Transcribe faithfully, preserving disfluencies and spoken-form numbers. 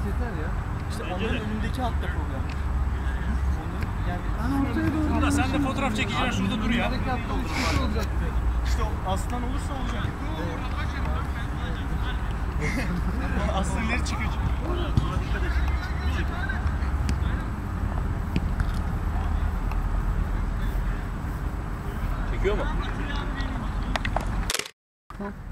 yeter ya. İşte onların önündeki hatta problem. Yani Ben ortaya doğru. Bunda sen de fotoğraf çekeceksin, şurada dur ya. Harekat olur. Olacak. İşte aslan olursa olacak. Aslan ileri çıkıyor. Çekiyor mu?